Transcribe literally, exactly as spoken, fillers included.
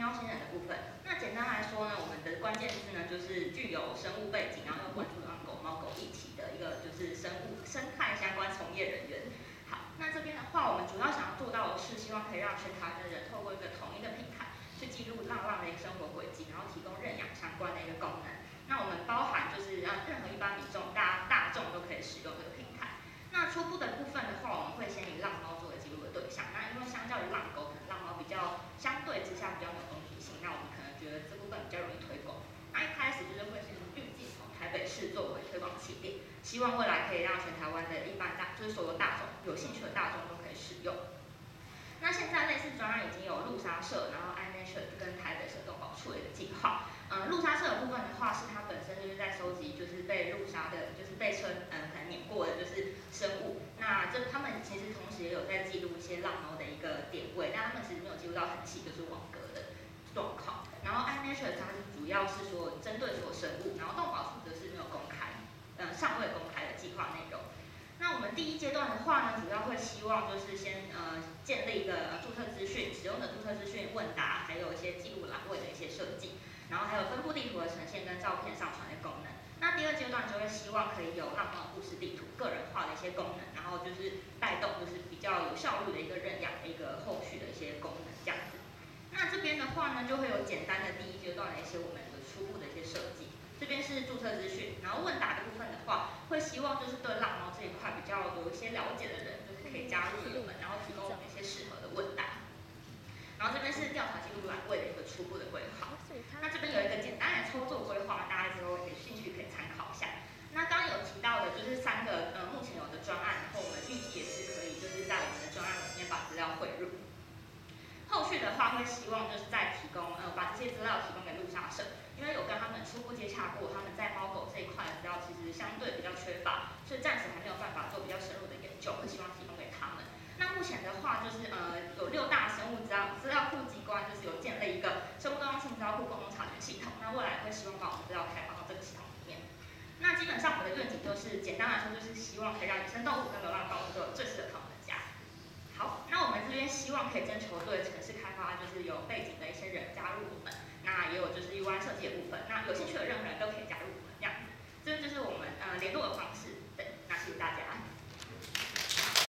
邀新人的部分。那简单来说呢，我们的关键字呢就是具有生物背景，然后又关注到狗猫狗议题的一个就是生物生态相关从业人员。好，那这边的话，我们主要想要做到的是，希望可以让全台的人透过一个统一的平台，去记录浪浪的一个生活轨迹，然后提供认养相关的一个功能。那我们包含就是让任何一般民众、大大众都可以使用这个平台。那初步的部分的话，我们会先以浪猫作为记录的对象。那因为相较于浪狗，可能浪猫比较相对之下比较没有公平性，那我们可能觉得这部分比较容易推广。那一开始就是会先预计从台北市作为推广起点，希望未来可以让全台湾的一般大，就是所有大众有兴趣的大众都可以使用。那现在类似专案已经有路杀社，然后 iNature 跟台北社动保处的一个计划。嗯，路杀社的部分的话，是它本身就是在收集就是被路杀的，就是被称嗯可能碾过的就是生物。那这他们其实同时也有在记录一些浪猫的一个点位，但他们其实没有记录到很细，就是网格的状况。然后 iNature 它是主要是说针对所有生物，然后动保处则是没有公开，嗯尚未公开的计划内容。那我们第一阶段的话呢，主要会希望就是先呃建立一个注册资讯、使用的注册资讯问答，还有一些记录栏位的一些设计，然后还有分布地图的呈现跟照片上传的功能。那第二阶段就会希望可以有浪猫故事地图、个人化的一些功能，然后就是带动就是比较有效率的一个认养的一个后续的一些功能这样子。那这边的话呢，就会有简单的第一阶段的一些我们的初步的一些设计。这边是注册资讯，然后问答的部分的话，会希望就是对浪猫这一块比较有一些了解的人，就是可以加入我们，然后提供我们一些适合的问答。然后这边是调查记录栏位的一个初步的规划。那这边有一个简单的操作规划，大家之后有兴趣可以参考一下。那刚刚有提到的就是三个呃目前有的专案，然后我们预计也是可以就是在我们的专案里面把资料汇入。后续的话会希望就是再提供呃把这些资料提供给路杀社，因为有跟他们初步接洽过，他们在猫狗这一块的资料其实相对比较缺乏，所以暂时还没有办法做比较深入的研究，会希望提供给他们。那目前的话就是呃有六大生物资料资料库机关，就是有建立一个生物多样性资料库共同查询系统，那未来会希望把我们资料开放到这个系统里面。那基本上我们的愿景就是，简单来说就是希望可以让野生动物跟流浪动物都有最适合他们的家。好，那我们这边希望可以征求对城市开发就是有背景的一些人加入我们，那也有就是 U I 设计的部分，那有兴趣的任何人都可以加入我们这样子。这就是我们呃联络的方式，对，那谢谢大家。